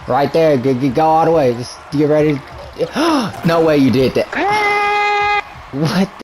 Right there. Go all the way. Just get ready. No way you did that. What?